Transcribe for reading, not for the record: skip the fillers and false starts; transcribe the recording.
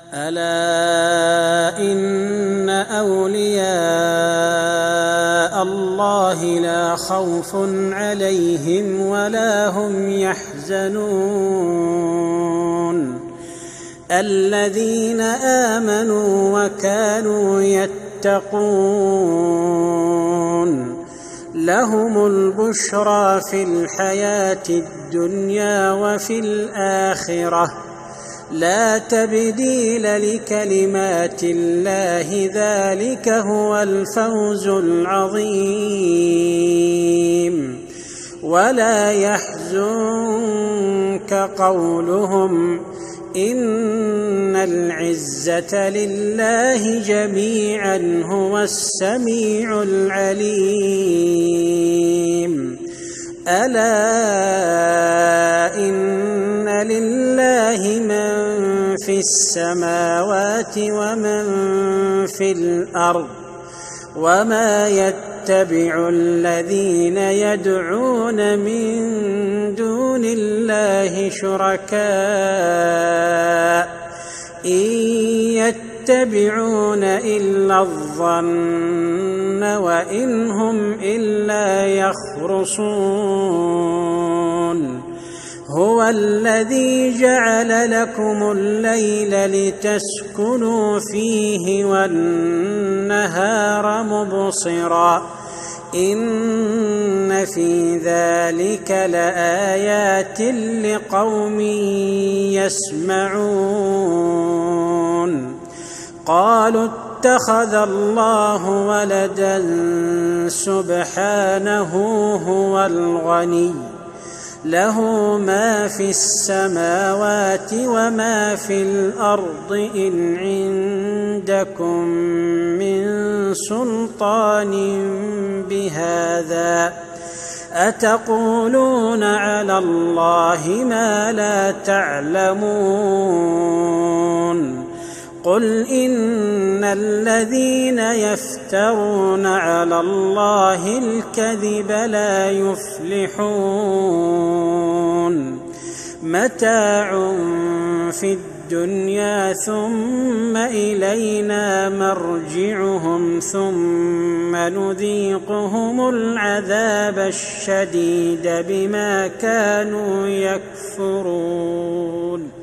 ألا إن أولياء الله لا خوف عليهم ولا هم يحزنون الذين آمنوا وكانوا يتقون لهم البشرى في الحياة الدنيا وفي الآخرة لا تبديل لكلمات الله ذلك هو الفوز العظيم ولا يحزنك قولهم إن العزة لله جميعا هو السميع العليم ألا إن لله من في السماوات ومن في الأرض وما يتبع الذين يدعون من دون الله شركاء إن يتبعون إلا الظن وإن هم إلا يخرصون هو الذي جعل لكم الليل لتسكنوا فيه والنهار مبصرا إن في ذلك لآيات لقوم يسمعون قالوا اتخذ الله ولدا سبحانه هو الغني له ما في السماوات وما في الأرض إن عندكم من سلطان بهذا أتقولون على الله ما لا تعلمون قل إن الذين يفترون على الله الكذب لا يفلحون متاع في الدنيا ثم إلينا مرجعهم ثم نذيقهم العذاب الشديد بما كانوا يكفرون.